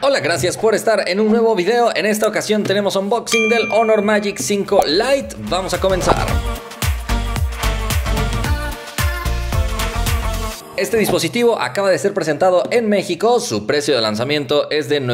Hola, gracias por estar en un nuevo video. En esta ocasión tenemos unboxing del Honor Magic 5 Lite. Vamos a comenzar. Este dispositivo acaba de ser presentado en México. Su precio de lanzamiento es de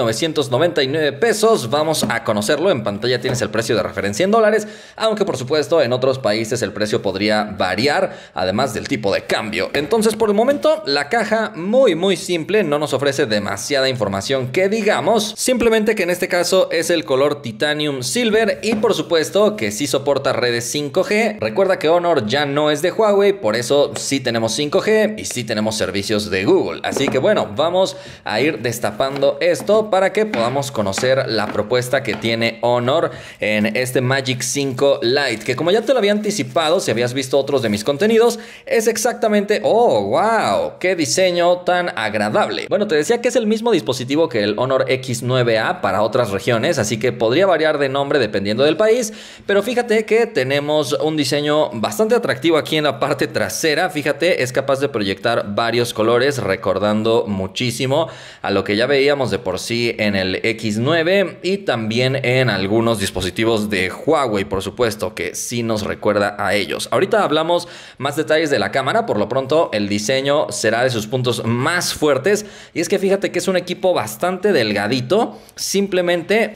9,999 pesos. Vamos a conocerlo. En pantalla tienes el precio de referencia en dólares, aunque por supuesto en otros países el precio podría variar, además del tipo de cambio. Entonces, por el momento, la caja muy simple, no nos ofrece demasiada información que digamos. Simplemente que en este caso es el color Titanium Silver y por supuesto que sí soporta redes 5G. Recuerda que Honor ya no es de Huawei, por eso sí tenemos 5G y sí tenemos servicios de Google. Así que bueno, vamos a ir destapando esto para que podamos conocer la propuesta que tiene Honor en este Magic 5 Lite, que como ya te lo había anticipado, si habías visto otros de mis contenidos, es exactamente... ¡Oh, wow! ¡Qué diseño tan agradable! Bueno, te decía que es el mismo dispositivo que el Honor X9A para otras regiones, así que podría variar de nombre dependiendo del país, pero fíjate que tenemos un diseño bastante atractivo aquí en la parte trasera. Fíjate, es capaz de proyectar varios colores, recordando muchísimo a lo que ya veíamos de por sí en el X9 y también en algunos dispositivos de Huawei, por supuesto, que sí nos recuerda a ellos. Ahorita hablamos más detalles de la cámara. Por lo pronto el diseño será de sus puntos más fuertes, y es que fíjate que es un equipo bastante delgadito, simplemente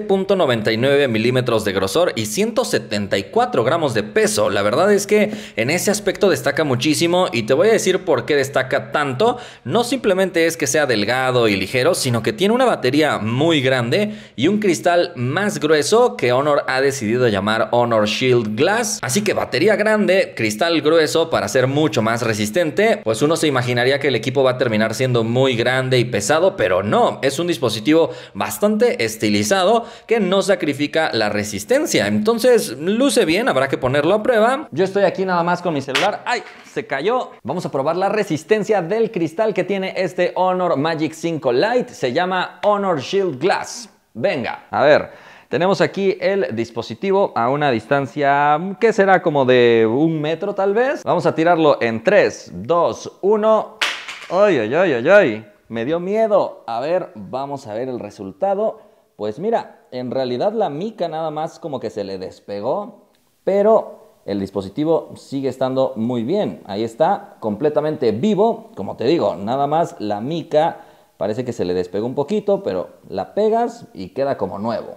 7.99 milímetros de grosor y 174 gramos de peso. La verdad es que en ese aspecto destaca muchísimo, y te voy a decir por qué destaca tanto. No simplemente es que sea delgado y ligero, sino que tiene una batería muy grande y un cristal más grueso que Honor ha decidido llamar Honor Shield Glass. Así que batería grande, cristal grueso para ser mucho más resistente. Pues uno se imaginaría que el equipo va a terminar siendo muy grande y pesado, pero no, es un dispositivo bastante estilizado que no sacrifica la resistencia. Entonces luce bien, habrá que ponerlo a prueba. Yo estoy aquí nada más con mi celular. ¡Ay! Se cayó. Vamos a probar la resistencia del cristal que tiene este Honor Magic 5 Lite. Se llama Honor Shield Glass. Venga, a ver. Tenemos aquí el dispositivo a una distancia que será como de 1 metro tal vez. Vamos a tirarlo en 3, 2, 1. ¡Ay! Me dio miedo. A ver, vamos a ver el resultado. Pues mira, en realidad la mica nada más como que se le despegó, pero el dispositivo sigue estando muy bien. Ahí está, completamente vivo. Como te digo, nada más la mica parece que se le despegó un poquito, pero la pegas y queda como nuevo.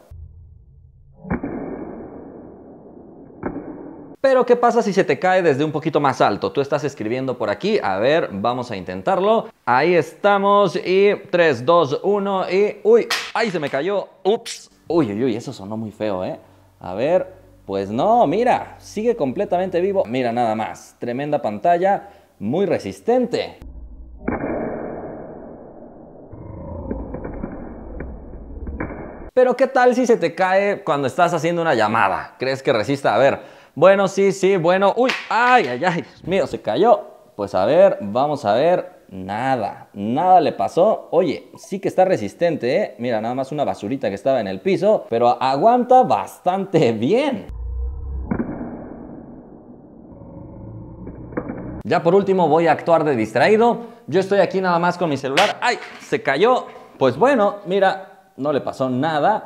Pero ¿qué pasa si se te cae desde un poquito más alto? Tú estás escribiendo por aquí. A ver, vamos a intentarlo. Ahí estamos y 3, 2, 1 y... ¡Uy! ¡Ay, se me cayó! ¡Ups! ¡Uy! Eso sonó muy feo, ¿eh? A ver... Pues no, mira, sigue completamente vivo. Mira nada más, tremenda pantalla, muy resistente. Pero ¿qué tal si se te cae cuando estás haciendo una llamada? ¿Crees que resista? A ver, bueno, sí, bueno. ¡Uy! ¡Ay! Dios mío, se cayó! Pues a ver, vamos a ver. Nada le pasó. Oye, sí que está resistente, ¿eh? Mira, nada más una basurita que estaba en el piso, pero aguanta bastante bien. Ya por último voy a actuar de distraído. Yo estoy aquí nada más con mi celular. ¡Ay! Se cayó. Pues bueno, mira, no le pasó nada.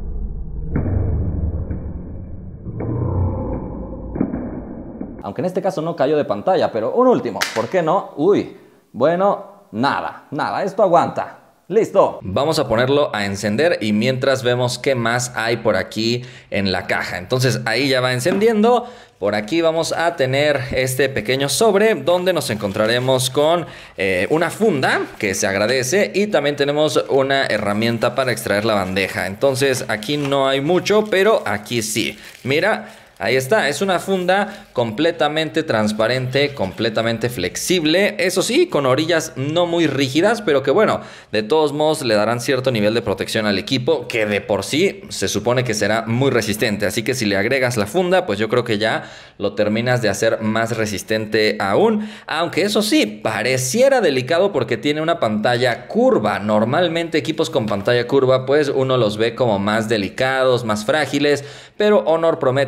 Aunque en este caso no cayó de pantalla, pero un último, ¿por qué no? Uy, bueno... Nada, esto aguanta. ¡Listo! Vamos a ponerlo a encender y mientras vemos qué más hay por aquí en la caja. Entonces ahí ya va encendiendo. Por aquí vamos a tener este pequeño sobre donde nos encontraremos con una funda que se agradece, y también tenemos una herramienta para extraer la bandeja. Entonces aquí no hay mucho, pero aquí sí. Mira... Ahí está, es una funda completamente transparente, completamente flexible, eso sí, con orillas no muy rígidas, pero que bueno, de todos modos le darán cierto nivel de protección al equipo, que de por sí se supone que será muy resistente. Así que si le agregas la funda, pues yo creo que ya lo terminas de hacer más resistente aún. Aunque eso sí, pareciera delicado porque tiene una pantalla curva. Normalmente equipos con pantalla curva, pues uno los ve como más delicados, más frágiles, pero Honor promete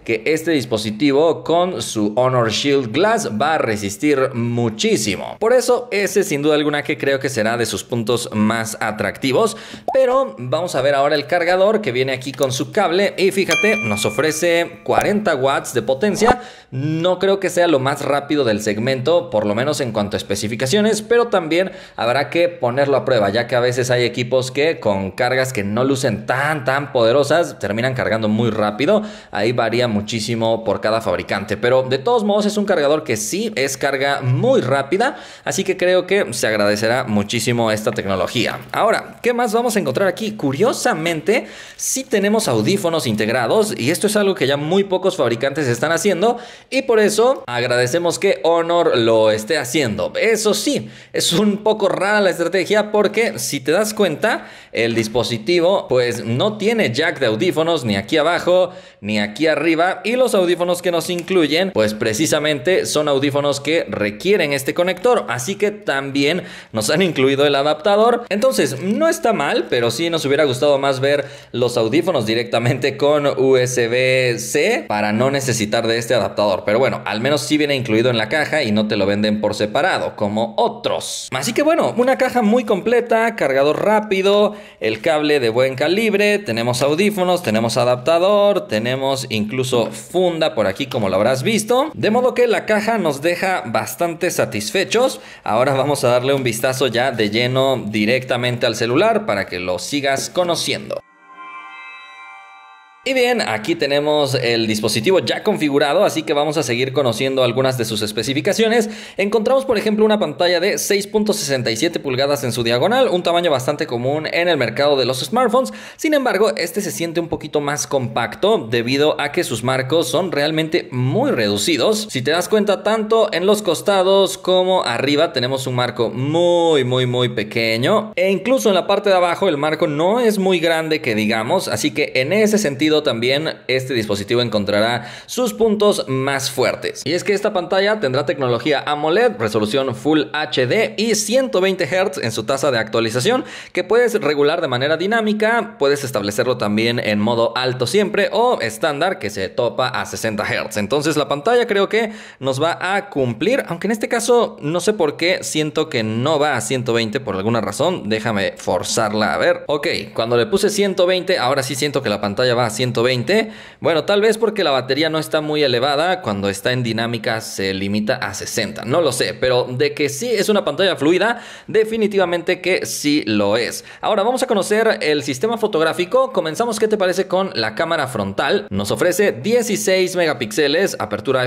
que este dispositivo con su Honor Shield Glass va a resistir muchísimo. Por eso ese sin duda alguna que creo que será de sus puntos más atractivos. Pero vamos a ver ahora el cargador que viene aquí con su cable y fíjate, nos ofrece 40 watts de potencia. No creo que sea lo más rápido del segmento, por lo menos en cuanto a especificaciones, pero también habrá que ponerlo a prueba, ya que a veces hay equipos que con cargas que no lucen tan poderosas terminan cargando muy rápido. Ahí varía muchísimo por cada fabricante, pero de todos modos es un cargador que sí es carga muy rápida, así que creo que se agradecerá muchísimo esta tecnología. Ahora, ¿qué más vamos a encontrar aquí? Curiosamente, sí tenemos audífonos integrados y esto es algo que ya muy pocos fabricantes están haciendo y por eso agradecemos que Honor lo esté haciendo. Eso sí, es un poco rara la estrategia porque si te das cuenta, el dispositivo pues no tiene jack de audífonos ni aquí abajo ni aquí arriba, y los audífonos que nos incluyen pues precisamente son audífonos que requieren este conector, así que también nos han incluido el adaptador. Entonces no está mal, pero sí nos hubiera gustado más ver los audífonos directamente con USB-C para no necesitar de este adaptador, pero bueno, al menos sí viene incluido en la caja y no te lo venden por separado como otros. Así que bueno, una caja muy completa, cargador rápido, el cable de buen calibre, tenemos audífonos, tenemos adaptador, tenemos incluso funda por aquí como lo habrás visto, de modo que la caja nos deja bastante satisfechos. Ahora vamos a darle un vistazo ya de lleno directamente al celular para que lo sigas conociendo. Y bien, aquí tenemos el dispositivo ya configurado, así que vamos a seguir conociendo algunas de sus especificaciones. Encontramos, por ejemplo, una pantalla de 6.67 pulgadas en su diagonal, un tamaño bastante común en el mercado de los smartphones. Sin embargo, este se siente un poquito más compacto debido a que sus marcos son realmente muy reducidos. Si te das cuenta, tanto en los costados como arriba tenemos un marco muy pequeño, e incluso en la parte de abajo el marco no es muy grande que digamos, así que en ese sentido también este dispositivo encontrará sus puntos más fuertes. Y es que esta pantalla tendrá tecnología AMOLED, resolución Full HD y 120 Hz en su tasa de actualización, que puedes regular de manera dinámica. Puedes establecerlo también en modo alto siempre o estándar, que se topa a 60 Hz. Entonces la pantalla creo que nos va a cumplir, aunque en este caso no sé por qué siento que no va a 120 por alguna razón. Déjame forzarla a ver. Ok, cuando le puse 120, ahora sí siento que la pantalla va a 120. Bueno, tal vez porque la batería no está muy elevada. Cuando está en dinámica se limita a 60. No lo sé, pero de que sí es una pantalla fluida, definitivamente que sí lo es. Ahora vamos a conocer el sistema fotográfico. Comenzamos, ¿qué te parece con la cámara frontal? Nos ofrece 16 megapíxeles, apertura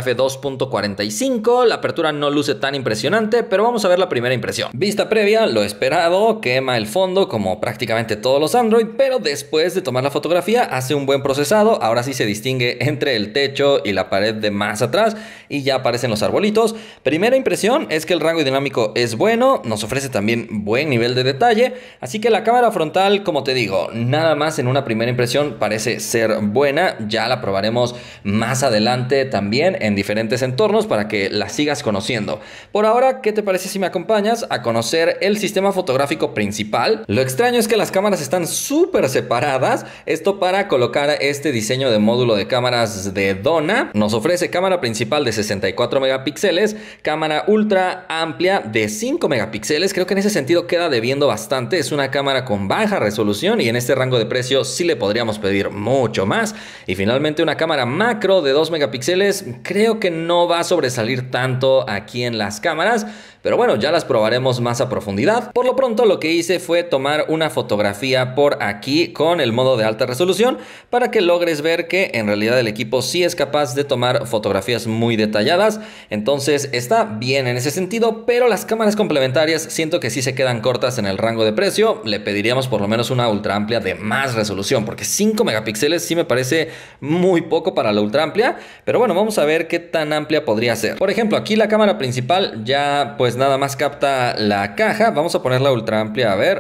f2.45. La apertura no luce tan impresionante, pero vamos a ver la primera impresión. Vista previa, lo esperado, quema el fondo como prácticamente todos los Android, pero después de tomar la fotografía hace un buen procesado. Ahora sí se distingue entre el techo y la pared de más atrás y ya aparecen los arbolitos. Primera impresión es que el rango dinámico es bueno, nos ofrece también buen nivel de detalle, así que la cámara frontal, como te digo, nada más en una primera impresión parece ser buena. Ya la probaremos más adelante también en diferentes entornos para que la sigas conociendo. Por ahora, ¿qué te parece si me acompañas a conocer el sistema fotográfico principal? Lo extraño es que las cámaras están súper separadas, esto para colocar este diseño de módulo de cámaras de Dona. Nos ofrece cámara principal de 64 megapíxeles, cámara ultra amplia de 5 megapíxeles. Creo que en ese sentido queda debiendo bastante. Es una cámara con baja resolución y en este rango de precio sí le podríamos pedir mucho más. Y finalmente una cámara macro de 2 megapíxeles. Creo que no va a sobresalir tanto aquí en las cámaras, pero bueno, ya las probaremos más a profundidad. Por lo pronto lo que hice fue tomar una fotografía por aquí con el modo de alta resolución para que logres ver que en realidad el equipo sí es capaz de tomar fotografías muy detalladas. Entonces está bien en ese sentido, pero las cámaras complementarias siento que sí se quedan cortas en el rango de precio. Le pediríamos por lo menos una ultra amplia de más resolución, porque 5 megapíxeles sí me parece muy poco para la ultra amplia, pero bueno, vamos a ver qué tan amplia podría ser. Por ejemplo, aquí la cámara principal ya pues nada más capta la caja. Vamos a poner la ultra amplia a ver.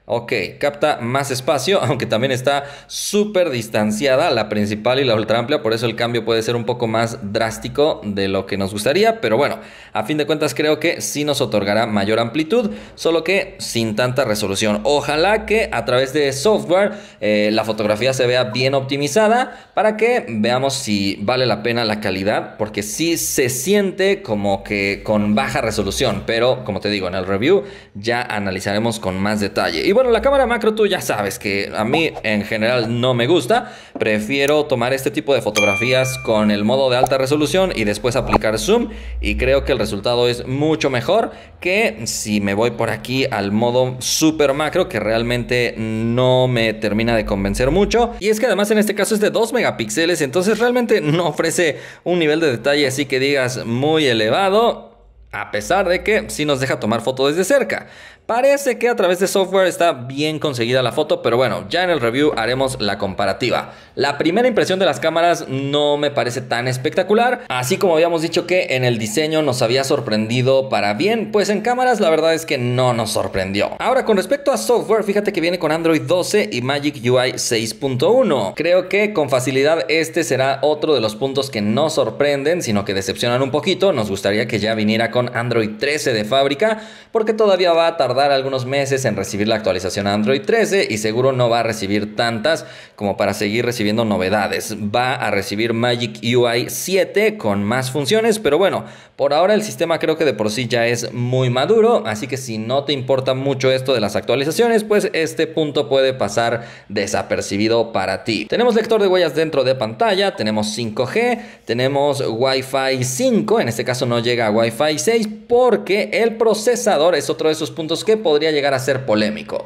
Ok, capta más espacio, aunque también está súper distanciada la principal y la ultra amplia, por eso el cambio puede ser un poco más drástico de lo que nos gustaría, pero bueno, a fin de cuentas creo que sí nos otorgará mayor amplitud, solo que sin tanta resolución. Ojalá que a través de software la fotografía se vea bien optimizada para que veamos si vale la pena la calidad, porque sí se siente como que con baja resolución, pero como te digo, en el review ya analizaremos con más detalle. Y bueno, la cámara macro tú ya sabes que a mí en general no me gusta, prefiero tomar este tipo de fotografías con el modo de alta resolución y después aplicar zoom, y creo que el resultado es mucho mejor que si me voy por aquí al modo super macro, que realmente no me termina de convencer mucho. Y es que además en este caso es de 2 megapíxeles, entonces realmente no ofrece un nivel de detalle así que digas muy elevado, a pesar de que sí nos deja tomar foto desde cerca. Parece que a través de software está bien conseguida la foto, pero bueno, ya en el review haremos la comparativa. La primera impresión de las cámaras no me parece tan espectacular, así como habíamos dicho que en el diseño nos había sorprendido para bien, pues en cámaras la verdad es que no nos sorprendió. Ahora, con respecto a software, fíjate que viene con Android 12 y Magic UI 6.1. Creo que con facilidad este será otro de los puntos que no sorprenden, sino que decepcionan un poquito. Nos gustaría que ya viniera con Android 13 de fábrica, porque todavía va a tardar algunos meses en recibir la actualización a Android 13 y seguro no va a recibir tantas como para seguir recibiendo novedades. Va a recibir Magic UI 7 con más funciones, pero bueno, por ahora el sistema creo que de por sí ya es muy maduro, así que si no te importa mucho esto de las actualizaciones, pues este punto puede pasar desapercibido para ti. Tenemos lector de huellas dentro de pantalla, tenemos 5G, tenemos Wi-Fi 5, en este caso no llega a Wi-Fi 6 porque el procesador es otro de esos puntos que podría llegar a ser polémico.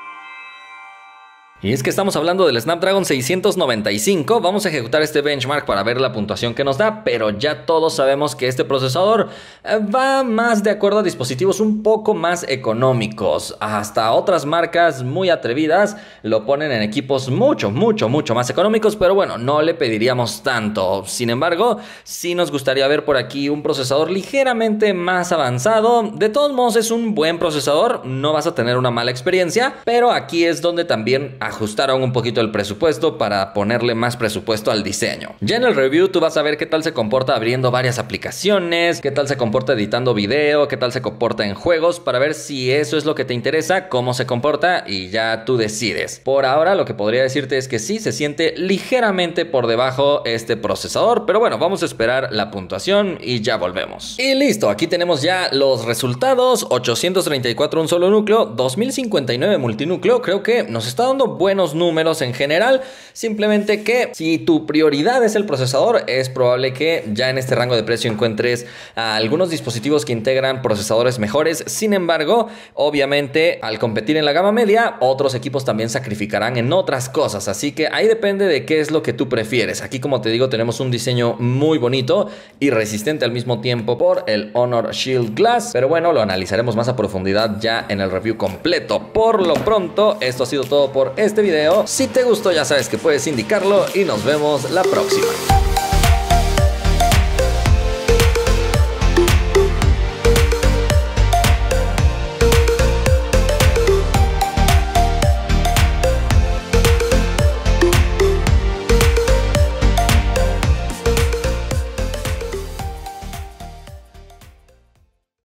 Y es que estamos hablando del Snapdragon 695, vamos a ejecutar este benchmark para ver la puntuación que nos da, pero ya todos sabemos que este procesador va más de acuerdo a dispositivos un poco más económicos. Hasta otras marcas muy atrevidas lo ponen en equipos mucho más económicos, pero bueno, no le pediríamos tanto. Sin embargo, sí nos gustaría ver por aquí un procesador ligeramente más avanzado. De todos modos es un buen procesador, no vas a tener una mala experiencia, pero aquí es donde también ajustaron un poquito el presupuesto para ponerle más presupuesto al diseño. Ya en el review tú vas a ver qué tal se comporta abriendo varias aplicaciones, qué tal se comporta editando video, qué tal se comporta en juegos, para ver si eso es lo que te interesa, cómo se comporta, y ya tú decides. Por ahora lo que podría decirte es que sí se siente ligeramente por debajo este procesador, pero bueno, vamos a esperar la puntuación y ya volvemos. Y listo, aquí tenemos ya los resultados: 834 un solo núcleo, 2059 multinúcleo. Creo que nos está dando buenos números en general, simplemente que si tu prioridad es el procesador, es probable que ya en este rango de precio encuentres algunos dispositivos que integran procesadores mejores. Sin embargo, obviamente al competir en la gama media, otros equipos también sacrificarán en otras cosas, así que ahí depende de qué es lo que tú prefieres. Aquí, como te digo, tenemos un diseño muy bonito y resistente al mismo tiempo por el Honor Shield Glass, pero bueno, lo analizaremos más a profundidad ya en el review completo. Por lo pronto, esto ha sido todo por este video. Si te gustó, ya sabes que puedes indicarlo y nos vemos la próxima.